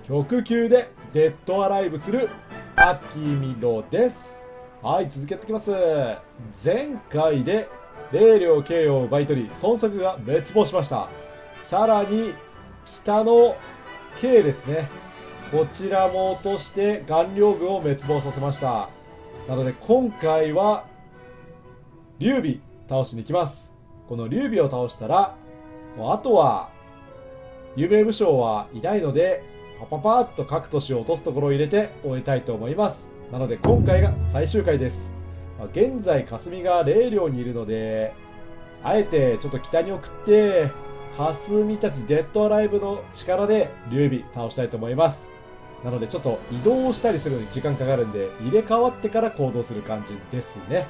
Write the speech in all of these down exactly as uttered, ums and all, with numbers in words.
極級でデッドアライブするアキミロです。はい、続きやっていきます。前回で霊領慶を奪い取り孫作が滅亡しました。さらに北の慶ですね、こちらも落として顔料軍を滅亡させました。なので今回は劉備倒しに行きます。この劉備を倒したらもうあとは有名武将はいないのでパパパーっと各都市を落とすところを入れて終えたいと思います。なので今回が最終回です。まあ、現在霞が霊領にいるのであえてちょっと北に送って霞たちデッドアライブの力で劉備倒したいと思います。なのでちょっと移動したりするのに時間かかるんで入れ替わってから行動する感じですね。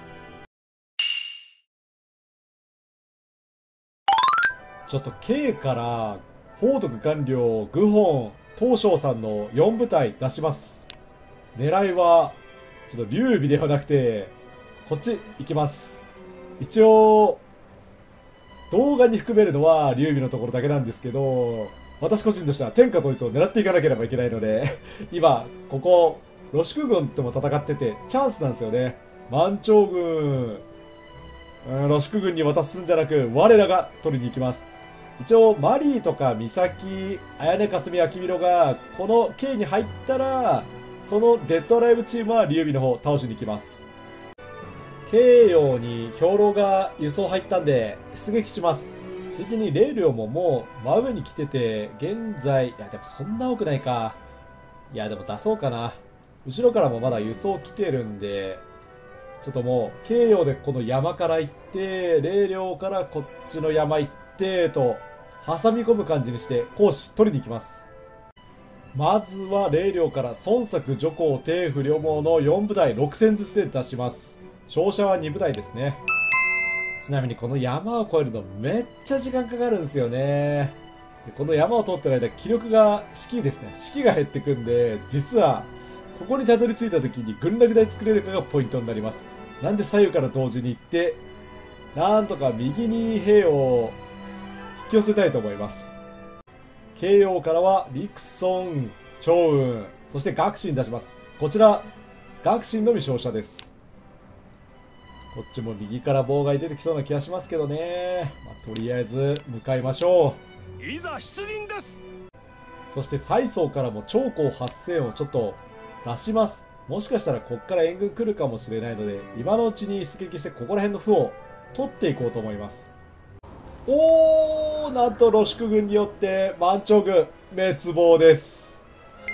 ちょっと K から宝徳官僚愚本東照さんのよん部隊出します。狙いはちょっと劉備ではなくてこっち行きます。一応動画に含めるのは劉備のところだけなんですけど、私個人としては天下統一を狙っていかなければいけないので今ここロシク軍とも戦っててチャンスなんですよね。満潮軍、うん、ロシク軍に渡すんじゃなく我らが取りに行きます。一応マリーとか三崎、綾音、霞、秋広がこの K に入ったらそのデッドアライブチームは劉備の方倒しに行きます。慶陽に兵糧が輸送入ったんで出撃します。ついでに霊領ももう真上に来てて現在、いやでもそんな多くないか。いやでも出そうかな。後ろからもまだ輸送来てるんでちょっともう慶陽でこの山から行って霊領からこっちの山行ってと挟み込む感じにして講師取りに行きます。まずは霊領から孫作、徐行、定不両毛のよん部隊ろく戦ずつで出します。勝者はに部隊ですね。ちなみにこの山を越えるのめっちゃ時間かかるんですよね。でこの山を通ってる間気力が士気ですね、士気が減ってくんで実はここにたどり着いた時に軍落台作れるかがポイントになります。なんで左右から同時に行ってなんとか右に兵を引き寄せたいと思います。慶陽からは陸孫、趙雲、そして学信出します。こちら学信のみ勝者です。こっちも右から妨害出てきそうな気がしますけどね。まあ、とりあえず向かいましょう。いざ出陣です。 そして蔡宗からも長江八千をちょっと出します。もしかしたらこっから援軍来るかもしれないので今のうちに出撃してここら辺の歩を取っていこうと思います。おー、なんとロシク軍によって満潮軍滅亡です。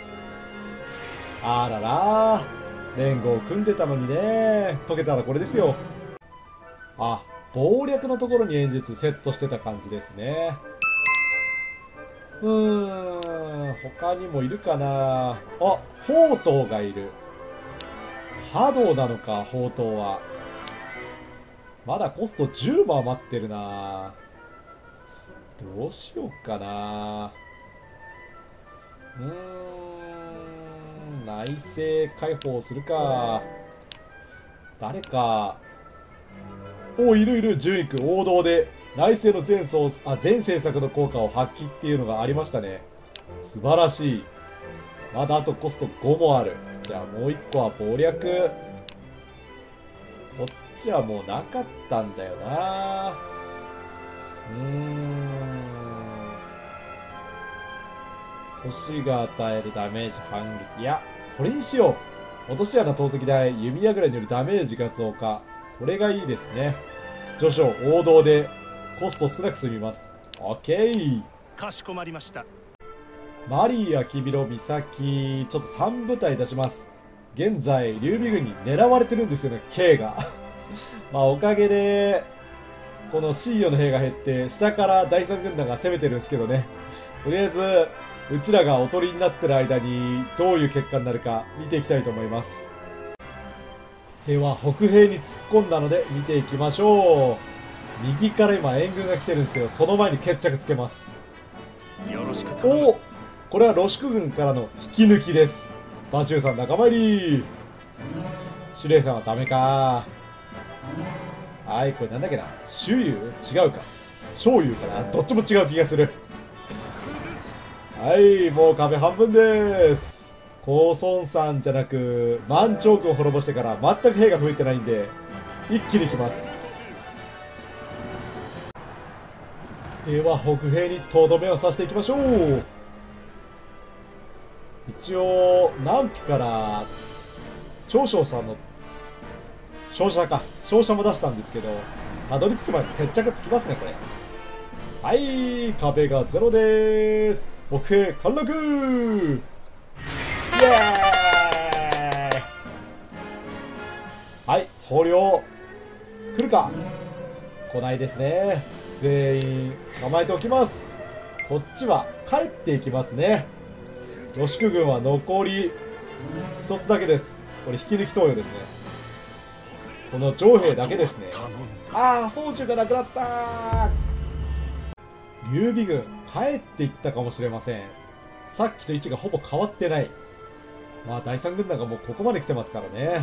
あらら連合を組んでたのにね。解けたらこれですよ。あ、謀略のところに演説セットしてた感じですね。うーん、他にもいるかなあ。宝刀がいる。波動なのか宝刀は。まだコストじゅうも余ってるな。どうしようかな。うーん、内政解放するか。誰か。お、いるいる。順位区王道で内政の全総あ全政策の効果を発揮っていうのがありましたね。素晴らしい。まだあとコストごもある。じゃあもういっこは謀略。こっちはもうなかったんだよな。うーん、都市が与えるダメージ反撃。いやこれにしよう。落とし穴投石台弓矢ぐらいによるダメージが増加。これがいいですね。序章王道でコスト少なく済みます。 OK、 かしこまりました。 マリー、秋広、三崎ちょっとさん部隊出します。現在劉備軍に狙われてるんですよね K がまあおかげでこの シーよ の兵が減って下からだいさん軍団が攻めてるんですけどね。とりあえずうちらがおとりになってる間にどういう結果になるか見ていきたいと思います。では北兵に突っ込んだので見ていきましょう。右から今援軍が来てるんですけどその前に決着つけます。 よろしく頼む。 お、これはロシク軍からの引き抜きです。馬中さん仲間入り。司令さんはダメか。はい、これなんだっけな、周遊違うか、醤油かな、どっちも違う気がする。 はい、もう壁半分です。高孫さんじゃなく万長軍を滅ぼしてから全く兵が増えてないんで一気にいきます。では北兵にとどめを刺していきましょう。一応南皮から長将さんの照射か照射も出したんですけど、たどり着くまで決着つきますねこれ。はい、壁がゼロでーす。北兵陥落。イエーイ。はい、捕虜来るか。来ないですね。全員捕まえておきます。こっちは帰っていきますね。ロシク軍は残りひとつだけです。これ引き抜き投与ですね。この上兵だけですね。ああ、操縦がなくなったー。劉備軍帰っていったかもしれません。さっきと位置がほぼ変わってない。まあだいさん軍団がもうここまで来てますからね。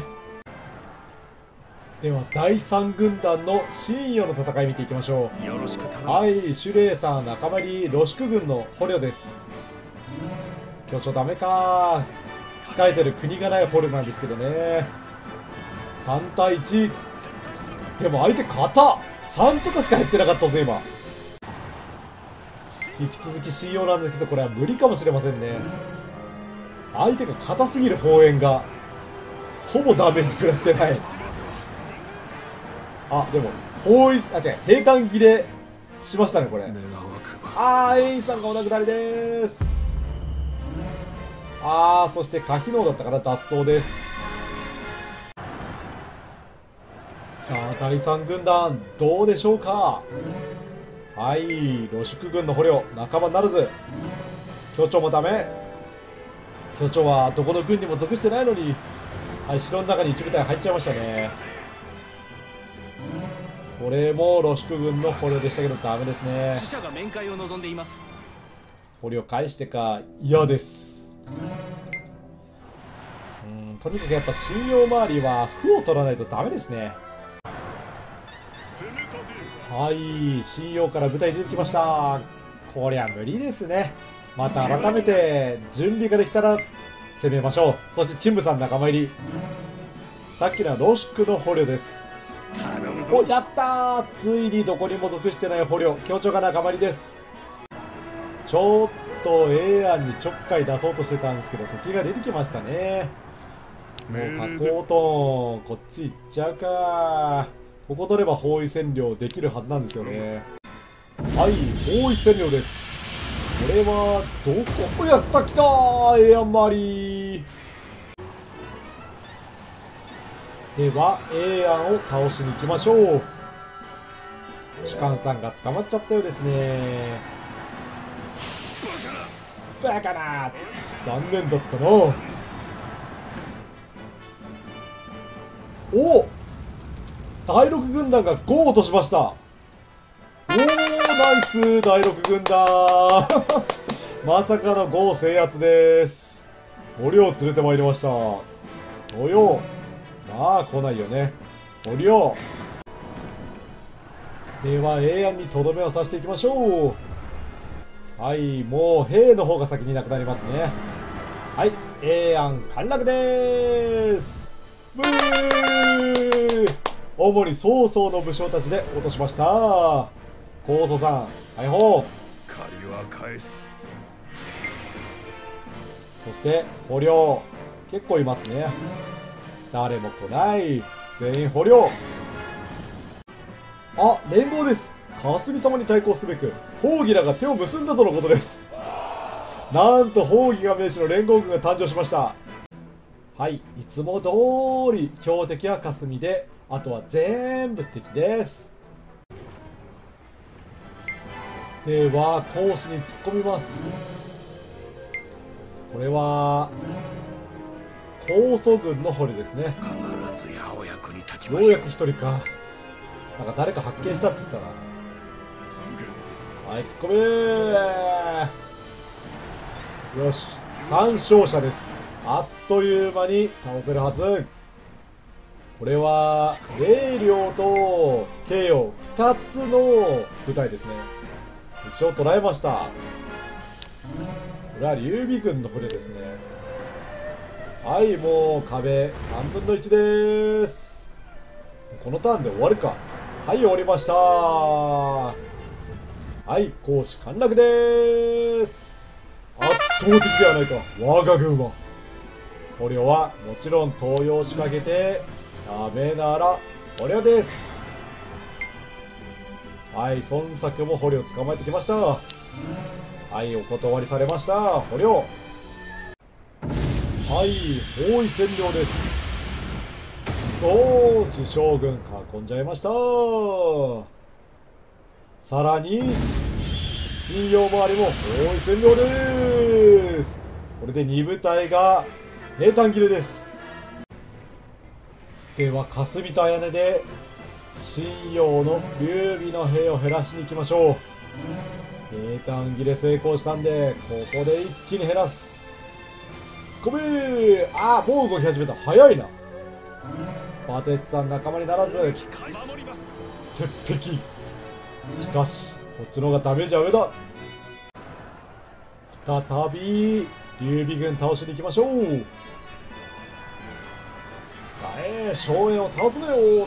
ではだいさん軍団の深夜の戦い見ていきましょう。 よろしく頼む。 はい、シュレイさん仲間入りロシク軍の捕虜です。強調ダメか。使えてる国がない捕虜なんですけどね。さんたいいち。でも相手型さんとかしか減ってなかったぞ今。引き続き信用なんですけど、これは無理かもしれませんね。相手が硬すぎる砲煙がほぼダメージ食らってない。あ、でも包囲、あ、違う、平坦切れしましたねこれ。あー、エインさんがお亡くなりです。あー、そして可否能だったから脱走です。さあだいさん軍団どうでしょうか。はい、ロシク軍の捕虜仲間ならず。協調もダメ。協調はどこの軍にも属してないのに、はい、城の中に一部隊入っちゃいましたね。これもロシク軍の捕虜でしたけどダメですね。 死者が面会を望んでいます。 捕虜返してか嫌です。うん、とにかくやっぱ信用周りは歩を取らないとダメですね。はい、信用から部隊出てきました。こりゃ無理ですね。また改めて準備ができたら攻めましょう。そして陳部さん仲間入り。さっきのはロシクの捕虜です。お、やったー。ついにどこにも属してない捕虜協調が仲間入りです。ちょっと A 案にちょっかい出そうとしてたんですけど敵が出てきましたね。もう加工トンこっち行っちゃうか。ここ取れば包囲占領できるはずなんですよね。はい、包囲占領です。これはどこやった。来たー A 案周りでは A 案を倒しに行きましょう。主幹さんが捕まっちゃったようですね。バカな、残念だったな。おお、だいろく軍団がごを落としました。おお、ナイスだいろく軍団まさかのご制圧です。捕虜を連れてまいりました。およ、まあ来ないよね。捕虜では A 案にとどめを刺していきましょう。はい、もう兵の方が先になくなりますね。はい、A 案陥落でーす。ブー、主に曹操の武将たちで落としました。高祖さん解放。 借りは返す。 そして捕虜結構いますね。誰も来ない。全員捕虜。あ、連合です。霞様に対抗すべく宝儀らが手を結んだとのことです。なんと宝儀が名手の連合軍が誕生しました。はい、いつも通り標的は霞で、あとは全部敵です。では攻守に突っ込みます。これは高祖軍の捕虜ですね。 必ずやお役に立ちよましょう。 うやく一人か。なんか誰か発見したって言ったな。はい、突っ込めー。よし、さん勝者です。あっという間に倒せるはず。これは霊領と慶応ふたつの部隊ですね。一応捉えました。 これは劉備軍の捕虜ですね。はい、もう壁さんぶんのいちです。このターンで終わるか。はい、終わりました。はい、攻守陥落です。圧倒的ではないか、我が軍は。捕虜はもちろん登用仕掛けて、ダメなら捕虜です。はい、孫作も捕虜を捕まえてきました。はい、お断りされました、捕虜。はい、包囲占領です。どうし将軍囲んじゃいました。さらに信用周りも包囲占領です。これでに部隊が平坦切れです。では霞と綾音で信用の劉備の兵を減らしに行きましょう。平坦切れ成功したんで、ここで一気に減らす。突っ込め。ああ、もう動き始めた。早いな。バテスさん仲間にならず鉄壁。しかしこっちの方がダメージは上だ。再び劉備軍倒しに行きましょう。えー、荘園を倒すのよ。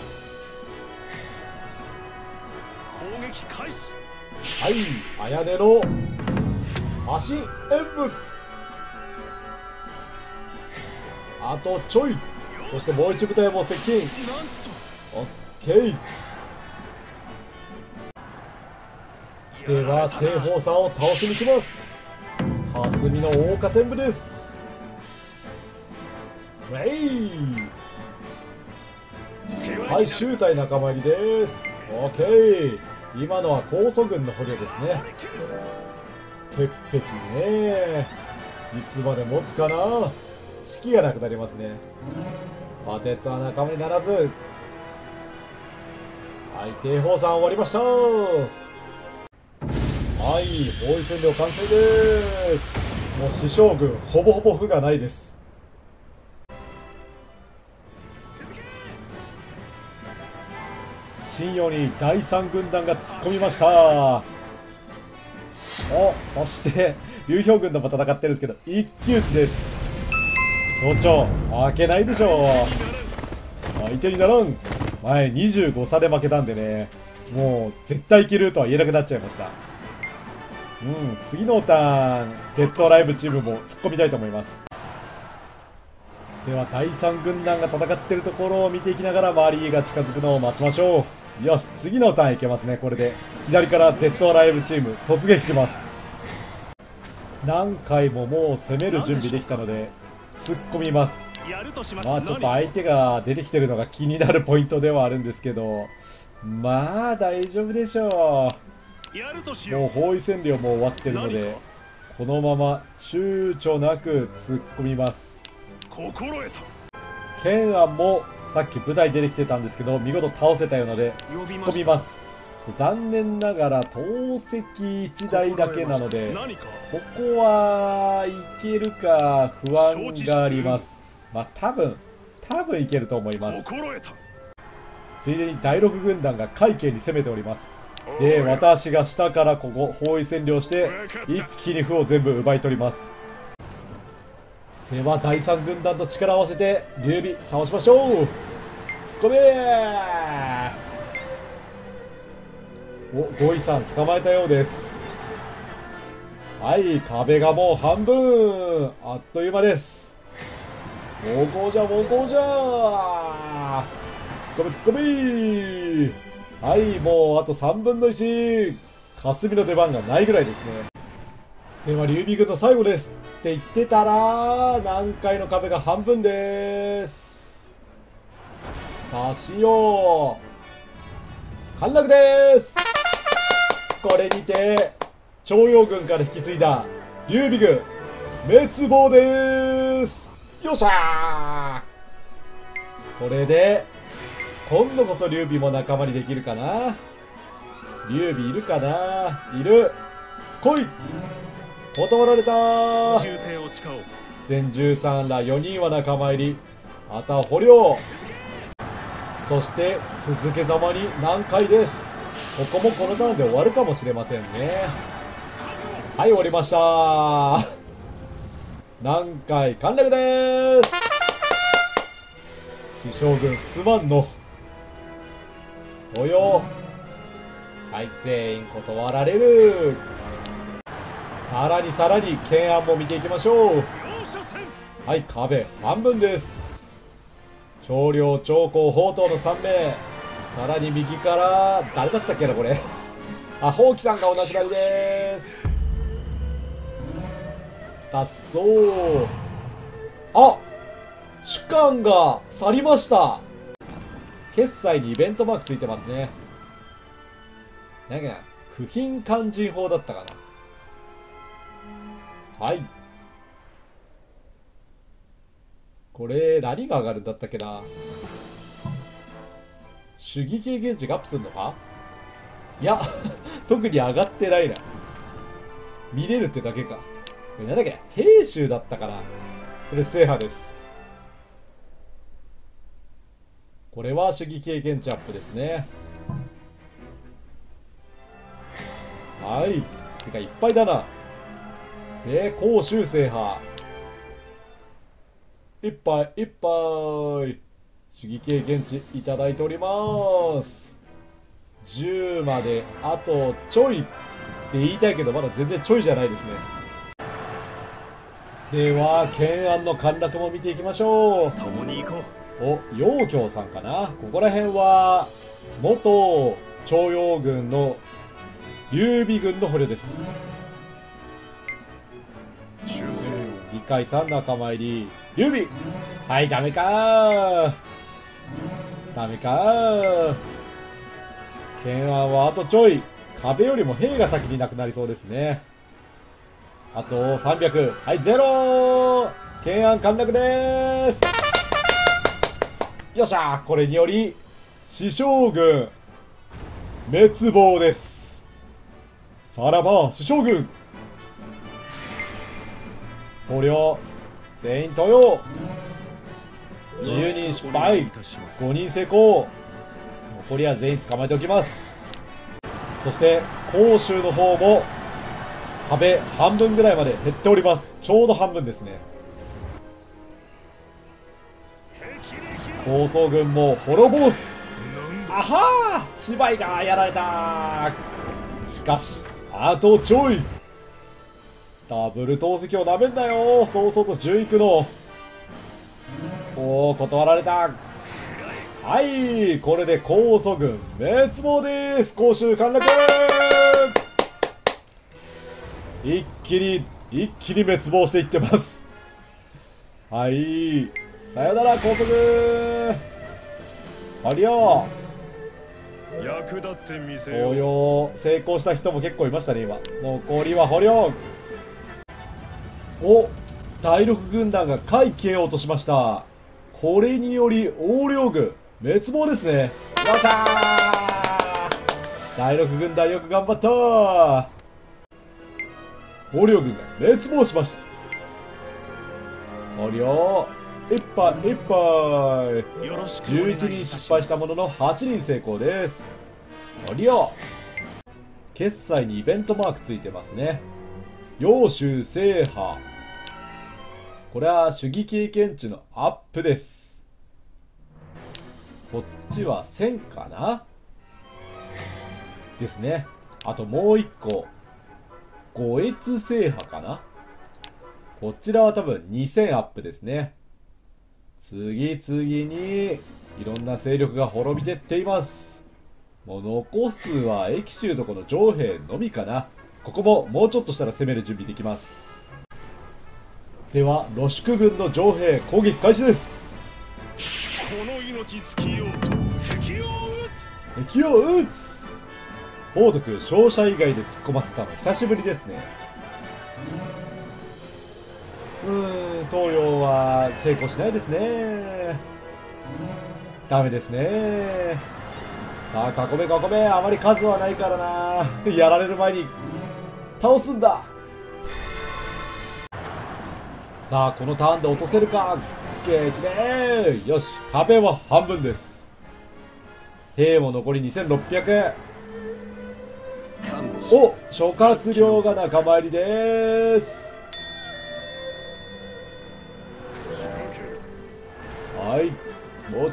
攻撃開始。 はい、綾音の足演武。あとちょい。そしてもう一部隊も接近。オッケー。では帝鳳さんを倒しに行きます。霞の大花天部です。ウェイ。はい、周隊仲間入りです。オッケー。今のは高祖軍の捕虜ですね。鉄壁ね。いつまで持つかな。士気がなくなりますね。バテツは仲間にならず。はい、帝鳳さん終わりました。はい、包囲占領完成です。もう師将軍ほぼほぼ負がないです。信用にだいさん軍団が突っ込みました。お、そして劉氷軍とも戦ってるんですけど一騎打ちです。校長負けないでしょう。相手にならん。前にじゅうご差で負けたんでね、もう絶対いけるとは言えなくなっちゃいました。うん、次のターンデッドライブチームも突っ込みたいと思います。ではだいさん軍団が戦ってるところを見ていきながらマリーが近づくのを待ちましょう。よし、次のターンいけますね。これで左からデッドライブチーム突撃します。何回ももう攻める準備できたので突っ込みます。まあちょっと相手が出てきてるのが気になるポイントではあるんですけど、まあ大丈夫でしょう。もう包囲占領も終わってるのでこのまま躊躇なく突っ込みます。建安もさっき部隊出てきてたんですけど見事倒せたようなので突っ込みます。ちょっと残念ながら投石いちだいだけなのでここはいけるか不安があります。まあ多分多分いけると思います。ついでにだいろく軍団が海警に攻めております。で私が下からここ包囲占領して一気に歩を全部奪い取ります。ではだいさん軍団と力を合わせて劉備倒しましょう。突っ込めー。お、ゴイさん捕まえたようです。はい、壁がもう半分。あっという間です。猛攻じゃ猛攻じゃー。突っ込み突っ込み。はい、もうあとさんぶんのいち。霞の出番がないぐらいですね。では劉備軍の最後ですって言ってたら南海の壁が半分です。さあしよう陥落です。これにて徴用軍から引き継いだ劉備軍滅亡です。よっしゃー。これで今度こそ劉備も仲間にできるかな。劉備いるかな。いる。来い。断られたー。全じゅうさんらよにんは仲間入り。あとは捕虜。そして続けざまに南海です。ここもこのターンで終わるかもしれませんね。はい、終わりましたー。 南海陥落でーす。師匠軍すまんの。東洋、はい、全員断られる。さらにさらに懸案も見ていきましょう。はい、壁半分です。長領長江宝刀のさん名、さらに右から誰だったっけなこれあ、ほうきさんがお亡くなりです。脱走。あ、主幹が去りました。決済にイベントマークついてますね。なんか九品勧進法だったかな。はい、これ何が上がるんだったっけな。主義経験値がアップするのか。いや特に上がってないな。見れるってだけか。これなんだっけ、兵衆だったかな。これ制覇です。これは主義経験値アップですね。はい、てかいっぱいだな。で、甲州制覇いっぱいいっぱい。主義経験値いただいております。じゅうまであとちょいって言いたいけど、まだ全然ちょいじゃないですね。では懸案の陥落も見ていきましょう。 共に行こう。お、陽京さんかな。ここら辺は元徴用軍の劉備軍の捕虜です。理解さん仲間入り。劉備、はい、ダメかーダメかー。懸案はあとちょい。壁よりも兵が先になくなりそうですね。あとさんびゃく、はい、ゼロー。懸案陥落でーす。よっしゃー。これにより師匠軍滅亡です。さらば師匠軍捕虜全員登用。じゅうにん失敗、ごにん成功。残りは全員捕まえておきます。そして甲州の方も壁半分ぐらいまで減っております。ちょうど半分ですね。高層軍も滅ぼす。あはー、芝居がやられた。しかしあとちょい。ダブル投石をなめんなよ。そうそうと順行くの。おお、断られた。はい、これで高祖軍滅亡です。甲州陥落。一気に一気に滅亡していってます。はい、さよなら高祖軍。ありゃー、 役立ってみせよう。 捕虜成功した人も結構いましたね今。残りは捕虜。お、第六軍団が回消えようとしました。これにより横領軍滅亡ですね。よっしゃー。第六軍団よく頑張った。横領軍が滅亡しました。捕虜いっぱいいっぱい。じゅういちにん失敗したもののはちにん成功です。捕虜決済にイベントマークついてますね。揚州制覇。これは主義経験値のアップです。こっちはせんかなですね。あともういっこ五越制覇かな。こちらは多分にせんアップですね。次々にいろんな勢力が滅びてっています。もう残すは益州とこの上兵のみかな。ここももうちょっとしたら攻める準備できます。では露宿軍の上兵攻撃開始です。 この命尽きようと敵を撃つ。 敵を撃つ。宝徳勝者以外で突っ込ませたの久しぶりですね。うーん、東洋は成功しないですね。ダメですね。さあ囲め囲め。あまり数はないからな。やられる前に倒すんだ。さあこのターンで落とせるか。激励。よし、壁は半分です。兵も残りにせんろっぴゃく。お、諸葛亮が仲間入りです。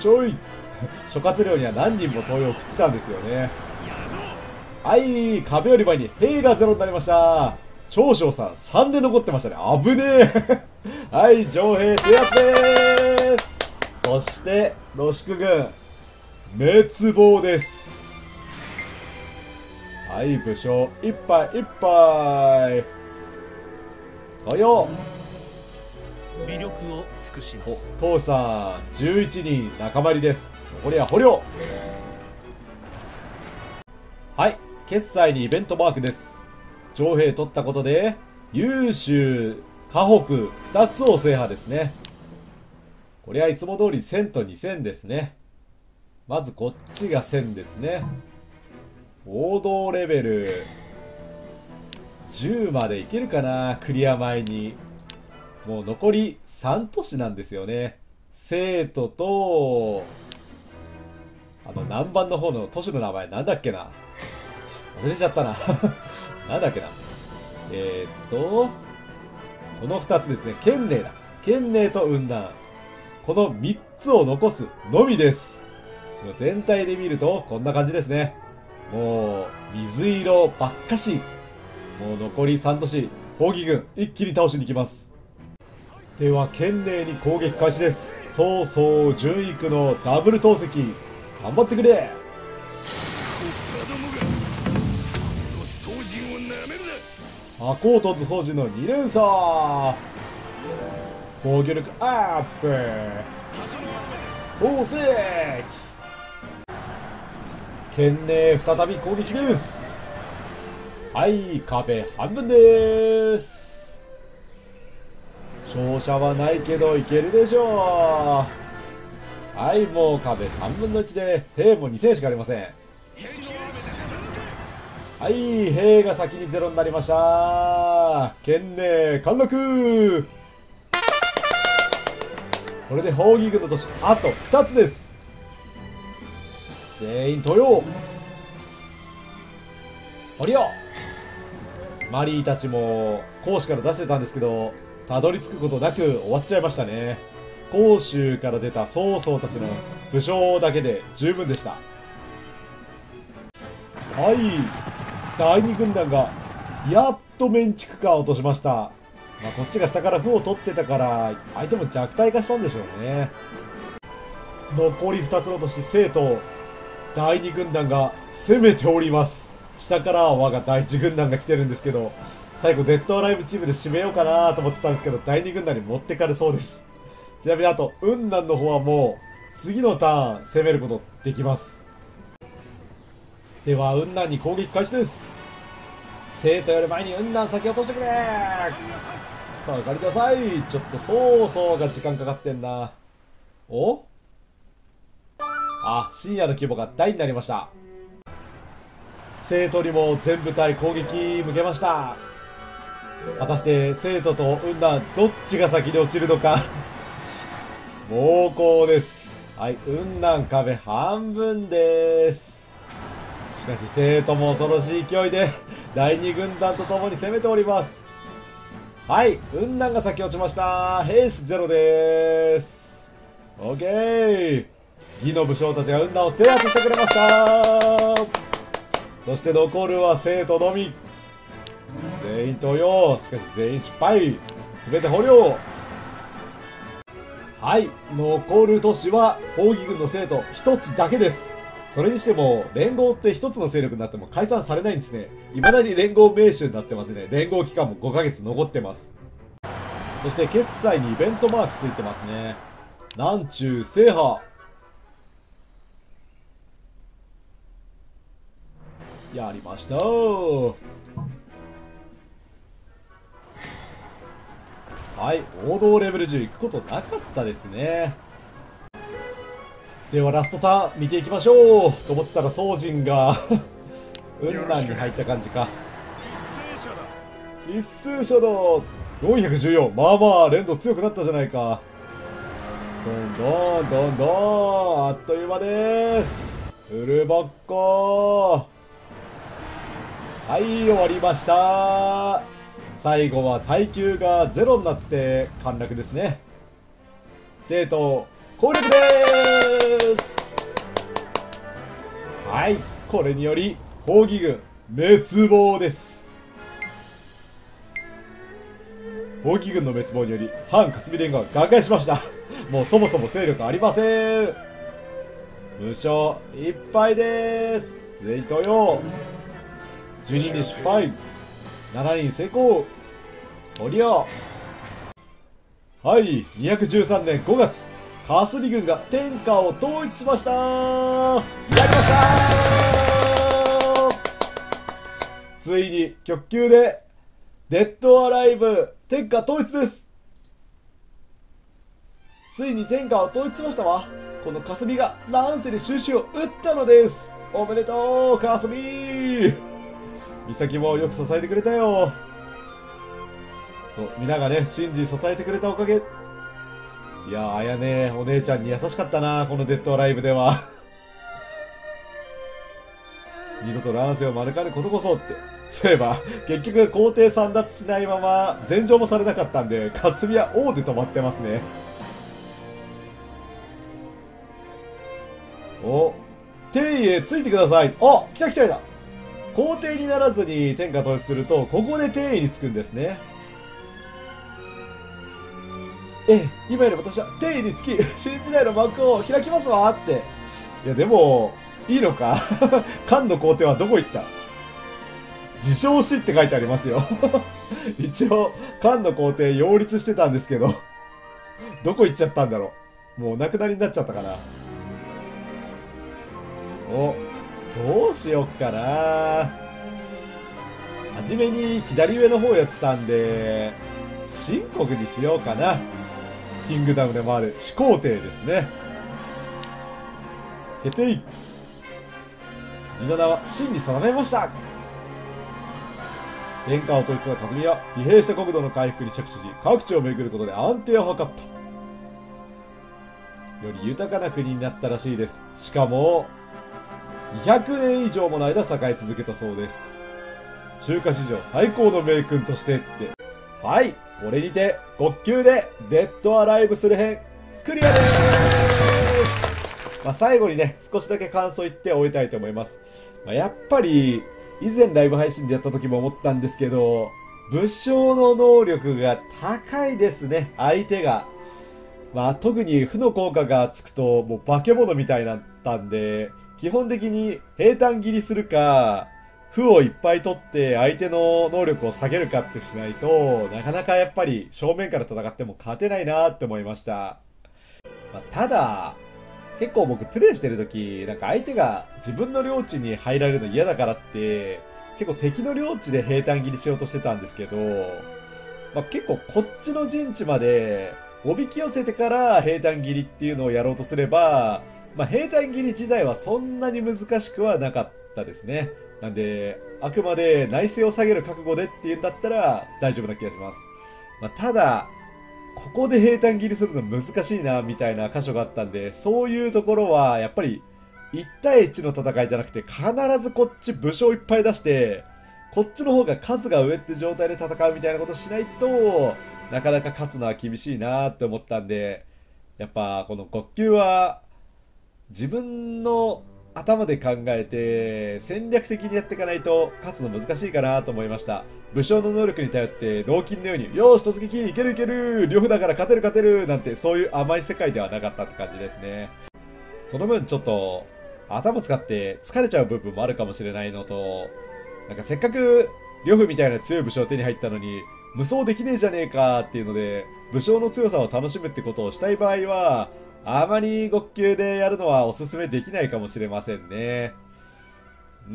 ちょい諸葛亮には何人も投与を送ってたんですよね。はい、壁より前に兵がゼロになりました。長将さんさんで残ってましたね。危ねえはい、城兵制圧でーす。そして露宿軍滅亡です。はい、武将いっぱいいっぱい投与。 微力を尽くします。 父さんじゅういちにん仲間入りです。残りは捕虜。はい、決済にイベントマークです。城兵取ったことで優秀河北ふたつを制覇ですね。これはいつも通りせんとにせんですね。まずこっちがせんですね。王道レベルじゅうまでいけるかな。クリア前にもう残りさん都市なんですよね。生徒とあの南蛮の方の都市の名前なんだっけな、忘れちゃったななんだっけな、えー、っとこのふたつですね。建寧だ。建寧と雲南、このみっつを残すのみです。全体で見るとこんな感じですね。もう水色ばっかし。もう残りさん都市、砲撃軍一気に倒しに行きます。では建寧に攻撃開始です。曹操順育のダブル投石、頑張ってくれ。 国家どもがこの宗人をなめるな。 アコートと宗人のに連鎖、防御力アップ、投石。建寧再び攻撃です。はい、壁半分です。勝者はないけどいけるでしょう。はい、もう壁さんぶんのいちで兵もにせんしかありません。はい、兵が先にゼロになりました。建寧陥落。これで砲撃軍の都市あとふたつです。全員投与。捕虜。マリーたちも攻守から出せたんですけど、たどり着くことなく終わっちゃいましたね。甲州から出た曹操たちの武将だけで十分でした。はい、だいに軍団がやっとメンチ区間を落としました。まあ、こっちが下から歩を取ってたから相手も弱体化したんでしょうね。残りふたつの都市生徒、だいに軍団が攻めております。下からは我がだいいち軍団が来てるんですけど、最後デッドアライブチームで締めようかなと思ってたんですけど、だいに軍団に持ってかれそうです。ちなみにあと雲南の方はもう次のターン攻めることできます。では雲南に攻撃開始です。生徒より前に雲南先落としてくれ。かかりなさい。ちょっと曹操が時間かかってんな。おあ、深夜の規模が大になりました。生徒にも全部隊攻撃向けました。果たして生徒と雲南どっちが先に落ちるのか猛攻です。はい、雲南壁半分です。しかし生徒も恐ろしい勢いでだいに軍団とともに攻めております。はい、雲南が先落ちました。兵士ゼロです。オッケー。義の武将たちが雲南を制圧してくれました。そして残るは生徒のみ。全員投与。しかし全員失敗。全て捕虜。はい、残る都市は砲撃軍の生徒ひとつだけです。それにしても連合ってひとつの勢力になっても解散されないんですね。未だに連合名手になってますね。連合期間もごかげつ残ってます。そして決済にイベントマークついてますね。南中制覇。やりましたー。はい、王道レベルじゅう行くことなかったですね。ではラストターン見ていきましょうと思ったら宗人が雲南に入った感じか。一斉射だ。よんひゃくじゅうよん、まあまあ連動強くなったじゃないか。どんどんどんどんあっという間です。フルボッコ。はい、終わりました。最後は耐久がゼロになって陥落ですね。生徒攻略です。はい、これにより砲義軍滅亡です。砲義軍の滅亡により反霞連合が瓦解しました。もうそもそも勢力ありません。武将いっぱいです。全員登用。じゅうににん失敗、しちにん成功。折よ。はい、にひゃくじゅうさんねんごがつ、霞軍が天下を統一しました。やりましたー。ついに極級でデッドアライブ天下統一です。ついに天下を統一しましたわ。この霞が乱世で収拾を打ったのです。おめでとう霞。美咲もよく支えてくれたよ。そう、皆がね、信じ支えてくれたおかげ。いやー、あやね、お姉ちゃんに優しかったな、このデッドアライブでは。二度と乱世を免れることこそって。そういえば、結局皇帝簒奪しないまま、禅譲もされなかったんで、霞は王で止まってますね。お、天位へついてください。あ、来た来た来た。皇帝にならずに天下統一すると、ここで天位につくんですね。ええ、今より私は天位につき、新時代の幕を開きますわって。いや、でも、いいのか漢の皇帝はどこ行った？自称死って書いてありますよ。一応、漢の皇帝擁立してたんですけど、どこ行っちゃったんだろう。もうお亡くなりになっちゃったかな。お、どうしよっかな。はじめに左上の方やってたんで、秦国にしようかな。キングダムでもある始皇帝ですね。決定。二の名は秦に定めました。天下を統一した霞は疲弊した国土の回復に着手し、各地を巡ることで安定を図った。より豊かな国になったらしいです。しかもにひゃくねん以上もの間栄え続けたそうです。中華史上最高の名君としてって。はい、これにて極級でデッドアライブする編クリアでーす。まあ、最後にね、少しだけ感想言って終えたいと思います。まあ、やっぱり以前ライブ配信でやった時も思ったんですけど、武将の能力が高いですね、相手が。まあ、特に負の効果がつくともう化け物みたいになったんで、基本的に平坦切りするか、負をいっぱい取って相手の能力を下げるかってしないと、なかなかやっぱり正面から戦っても勝てないなって思いました。まあ、ただ、結構僕プレイしてるとき、なんか相手が自分の領地に入られるの嫌だからって、結構敵の領地で平坦切りしようとしてたんですけど、まあ、結構こっちの陣地までおびき寄せてから平坦切りっていうのをやろうとすれば、まあ、平坦切り自体はそんなに難しくはなかったですね。なんで、あくまで内政を下げる覚悟でっていうんだったら大丈夫な気がします。まあ、ただ、ここで平坦切りするの難しいな、みたいな箇所があったんで、そういうところは、やっぱり、いち対いちの戦いじゃなくて、必ずこっち武将いっぱい出して、こっちの方が数が上って状態で戦うみたいなことしないと、なかなか勝つのは厳しいなって思ったんで、やっぱこの極級は、自分の頭で考えて戦略的にやっていかないと勝つの難しいかなと思いました。武将の能力に頼って同金のように、よーし突撃いけるいける両夫だから勝てる勝てるなんて、そういう甘い世界ではなかったって感じですね。その分ちょっと頭使って疲れちゃう部分もあるかもしれないのと、なんかせっかく両夫みたいな強い武将手に入ったのに無双できねえじゃねえかっていうので、武将の強さを楽しむってことをしたい場合は、あまり極級でやるのはおすすめできないかもしれませんね。うん、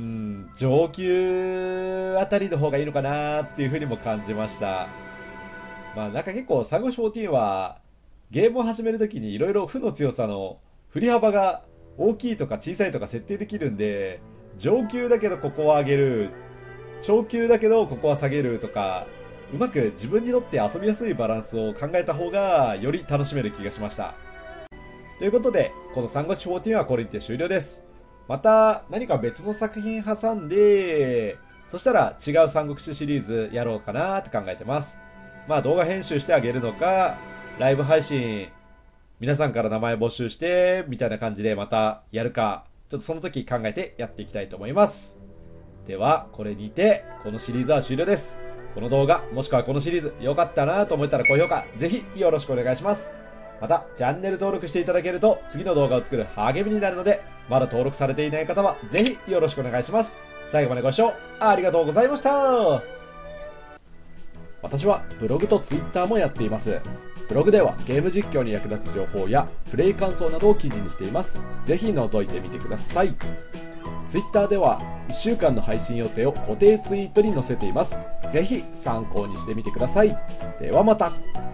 上級あたりの方がいいのかなっていうふうにも感じました。まあなんか結構サンゴシよんじゅうはゲームを始めるときにいろいろ負の強さの振り幅が大きいとか小さいとか設定できるんで、上級だけどここは上げる、超級だけどここは下げるとか、うまく自分にとって遊びやすいバランスを考えた方がより楽しめる気がしました。ということで、このサンゴシよんじゅうはこれにて終了です。また何か別の作品挟んで、そしたら違う三国志シリーズやろうかなって考えてます。まあ動画編集してあげるのか、ライブ配信皆さんから名前募集して、みたいな感じでまたやるか、ちょっとその時考えてやっていきたいと思います。では、これにて、このシリーズは終了です。この動画、もしくはこのシリーズ、良かったなと思ったら高評価、ぜひよろしくお願いします。また、チャンネル登録していただけると、次の動画を作る励みになるので、まだ登録されていない方は、ぜひよろしくお願いします。最後までご視聴ありがとうございました。私はブログとツイッターもやっています。ブログではゲーム実況に役立つ情報やプレイ感想などを記事にしています。ぜひ覗いてみてください。ツイッターではいっしゅうかんの配信予定を固定ツイートに載せています。ぜひ参考にしてみてください。ではまた。